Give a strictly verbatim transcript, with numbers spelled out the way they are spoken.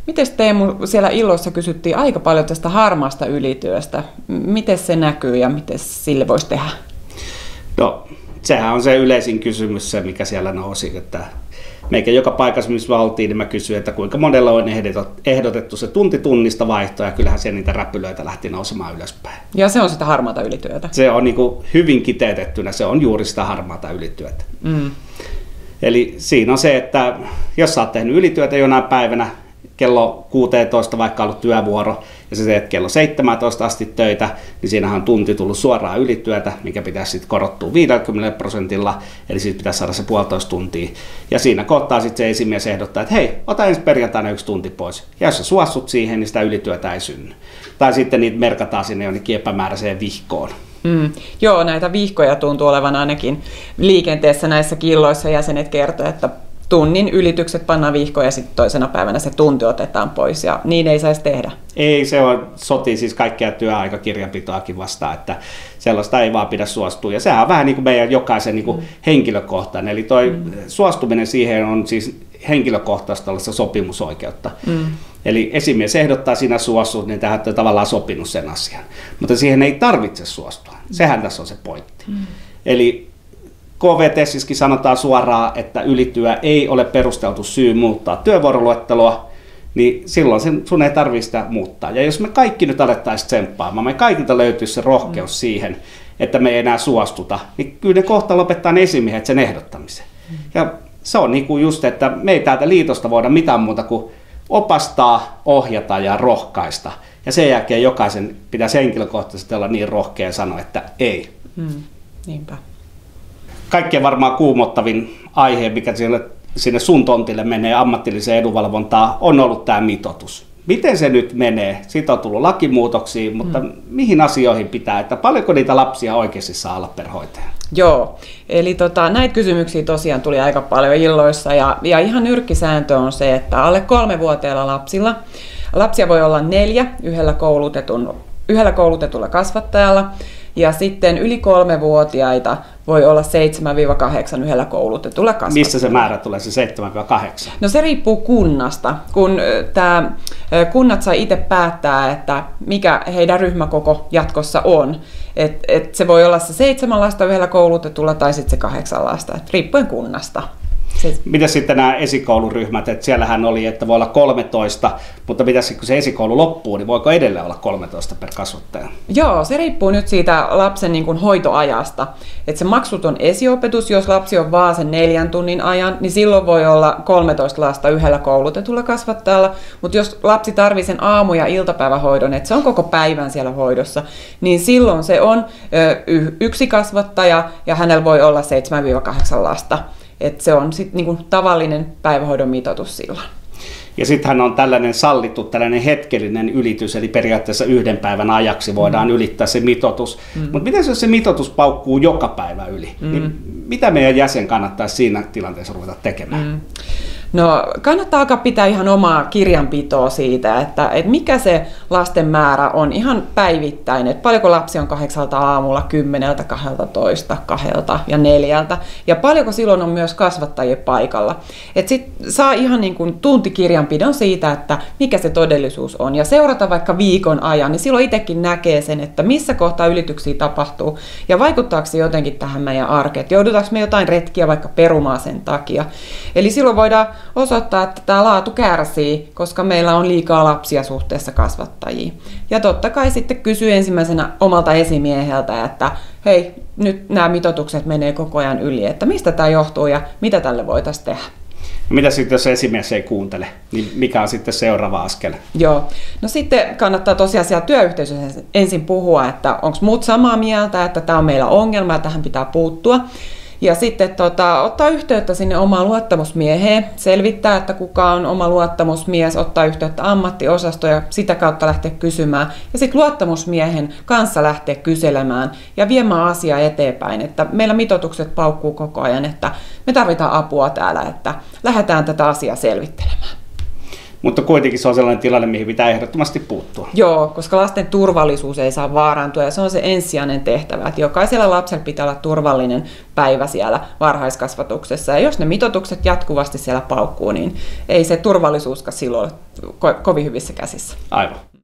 Miten Teemu, siellä Illoissa kysyttiin aika paljon tästä harmaasta ylityöstä. Miten se näkyy ja miten sille voisi tehdä? No, sehän on se yleisin kysymys, se mikä siellä nousi, että meikä joka paikassa, missä me oltiin, niin mä kysyin, että kuinka monella on ehdotettu se tunti tunnista vaihtoa, ja kyllähän siellä niitä räpylöitä lähti nousemaan ylöspäin. Ja se on sitä harmaata ylityötä. Se on niin kuin hyvin kiteytettynä, se on juuri sitä harmaata ylityötä. Mm. Eli siinä on se, että jos sä oot tehnyt ylityötä jonain päivänä, kello kuusitoista vaikka ollut työvuoro, ja sä teet kello seitsemäntoista asti töitä, niin siinähän on tunti tullut suoraan ylityötä, mikä pitäisi sitten korottua viisikymmentä prosentilla, eli siitä pitäisi saada se puolitoista tuntia. Ja siinä kohtaa sitten se esimies ehdottaa, että hei, ota ensi perjantaina yksi tunti pois. Ja jos sä suostut siihen, niin sitä ylityötä ei synny. Tai sitten niitä merkataan sinne jonnekin epämääräiseen vihkoon. Mm. Joo, näitä vihkoja tuntuu olevan ainakin liikenteessä näissä killoissa. Jäsenet kertoo, että tunnin ylitykset pannaan vihkoon ja sitten toisena päivänä se tunti otetaan pois ja niin ei saisi tehdä. Ei, se on, sotii siis kaikkea työaikakirjanpitoakin vastaan, että sellaista ei vaan pidä suostua. Ja sehän on vähän niin kuin meidän jokaisen niin kuin mm. henkilökohtainen, eli toi mm. suostuminen siihen on siis henkilökohtaista tällaista sopimusoikeutta. Mm. Eli esimies ehdottaa, sinä suostut, niin tähän on tavallaan sopinut sen asian. Mutta siihen ei tarvitse suostua. Sehän tässä on se pointti. Mm. Eli K V Tesissäkin sanotaan suoraan, että ylityö ei ole perusteltu syy muuttaa työvuoroluetteloa, niin silloin sen, sun ei tarvitse sitä muuttaa. Ja jos me kaikki nyt alettaisiin tsemppaamaan, me kaikilta löytyisi se rohkeus mm. siihen, että me ei enää suostuta, niin kyllä ne kohta lopettaa ne esimiehet sen ehdottamisen. Mm. Ja se on niin kuin just, että me ei täältä liitosta voida mitään muuta kuin opastaa, ohjata ja rohkaista. Ja sen jälkeen jokaisen pitäisi henkilökohtaisesti olla niin rohkea ja sanoa, että ei. Mm. Niinpä. Kaikkein varmaan kuumottavin aihe, mikä sinne, sinne sun tontille menee ammatilliseen edunvalvontaan, on ollut tämä mitoitus. Miten se nyt menee? Siitä on tullut lakimuutoksia, mutta mm. mihin asioihin pitää, että paljonko niitä lapsia oikeasti saa olla per hoitaja? Joo, eli tota, näitä kysymyksiä tosiaan tuli aika paljon Illoissa ja, ja ihan nyrkkisääntö on se, että alle kolmevuotiailla lapsilla, lapsia voi olla neljä yhdellä, koulutetun, yhdellä koulutetulla kasvattajalla, ja sitten yli kolmevuotiaita voi olla seitsemän kahdeksan yhdellä koulutetulla kasvattajalla. Missä se määrä tulee, se seitsemän kahdeksan? No se riippuu kunnasta, kun tää, kunnat sai itse päättää, että mikä heidän ryhmäkoko jatkossa on. Et, et se voi olla se seitsemän lasta yhdellä koulutetulla tai sitten se kahdeksan lasta, et riippuen kunnasta. Se... Mitä sitten nämä esikouluryhmät, että siellähän oli, että voi olla kolmetoista, mutta mitä sitten kun se esikoulu loppuu, niin voiko edelleen olla kolmetoista per kasvattaja? Joo, se riippuu nyt siitä lapsen niin kuin hoitoajasta. Että se maksuton esiopetus, jos lapsi on vaan sen neljän tunnin ajan, niin silloin voi olla kolmetoista lasta yhdellä koulutetulla kasvattajalla. Mutta jos lapsi tarvitsee sen aamu- ja iltapäivähoidon, että se on koko päivän siellä hoidossa, niin silloin se on ö, yksi kasvattaja ja hänellä voi olla seitsemän kahdeksan lasta. Että se on sitten niinku tavallinen päivähoidon mitoitus silloin. Ja sittenhän on tällainen sallittu tällainen hetkellinen ylitys, eli periaatteessa yhden päivän ajaksi voidaan mm. ylittää se mitoitus. Mm. Mutta miten jos se mitoitus paukkuu joka päivä yli, mm. niin mitä meidän jäsen kannattaisi siinä tilanteessa ruveta tekemään? Mm. No kannattaa alkaa pitää ihan omaa kirjanpitoa siitä, että, että mikä se lasten määrä on ihan päivittäin, että paljonko lapsi on kahdeksalta aamulla, kymmeneltä, kaksitoista, kahdelta ja neljältä, ja paljonko silloin on myös kasvattajien paikalla. Että sit saa ihan niin kuin tuntikirjanpidon siitä, että mikä se todellisuus on, ja seurata vaikka viikon ajan, niin silloin itsekin näkee sen, että missä kohtaa ylityksiä tapahtuu, ja vaikuttaako se jotenkin tähän meidän arkeen, että joudutaanko me jotain retkiä vaikka perumaan sen takia. Eli silloin voidaan osoittaa, että tämä laatu kärsii, koska meillä on liikaa lapsia suhteessa kasvattajiin. Ja totta kai sitten kysyy ensimmäisenä omalta esimieheltä, että hei, nyt nämä mitoitukset menee koko ajan yli, että mistä tämä johtuu ja mitä tälle voitaisiin tehdä. Mitä sitten, jos esimies ei kuuntele, niin mikä on sitten seuraava askel? Joo, no sitten kannattaa tosiaan siellä työyhteisössä ensin puhua, että onko muut samaa mieltä, että tämä on meillä ongelma ja tähän pitää puuttua. Ja sitten tota, ottaa yhteyttä sinne omaan luottamusmieheen, selvittää, että kuka on oma luottamusmies, ottaa yhteyttä ammattiosastoon ja sitä kautta lähteä kysymään. Ja sitten luottamusmiehen kanssa lähteä kyselemään ja viemään asiaa eteenpäin, että meillä mitoitukset paukkuu koko ajan, että me tarvitaan apua täällä, että lähdetään tätä asiaa selvittelemään. mutta kuitenkin se on sellainen tilanne, mihin pitää ehdottomasti puuttua. Joo, koska lasten turvallisuus ei saa vaarantua ja se on se ensisijainen tehtävä, että jokaisella lapsella pitää olla turvallinen päivä siellä varhaiskasvatuksessa ja jos ne mitoitukset jatkuvasti siellä paukkuu, niin ei se turvallisuuskaan silloin ole ko- kovin hyvissä käsissä. Aivan.